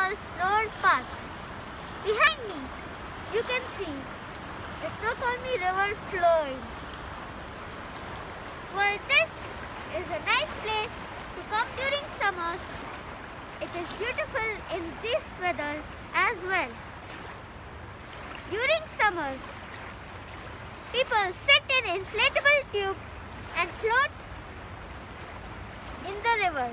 Falls Lower Park. Behind me, you can see the Snoqualmie River flowing. Well, this is a nice place to come during summers. It is beautiful in this weather as well. During summer, people sit in inflatable tubes and float in the river.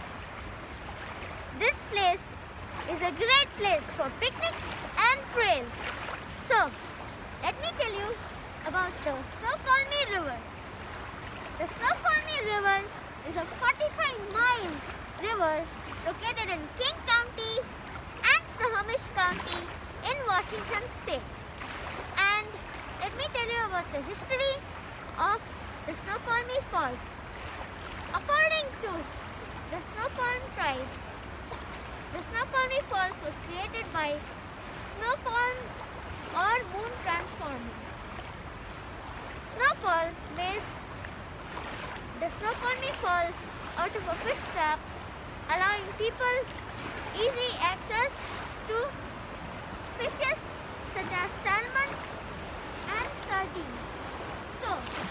This place is a great place for picnics and trails. So, let me tell you about the Snoqualmie River. The Snoqualmie River is a 45-mile river located in King County and Snohomish County in Washington State. And let me tell you about the history of the Snoqualmie Falls. According to the Snoqualmie tribe, the Snoqualmie Falls was created by Snoqualm or moon transforming. Snoqualm made the Snoqualmie Falls out of a fish trap, allowing people easy access to fishes such as salmon and sardines. So,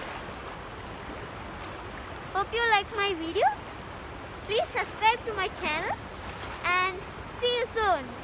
hope you like my video. Please subscribe to my channel and see you soon.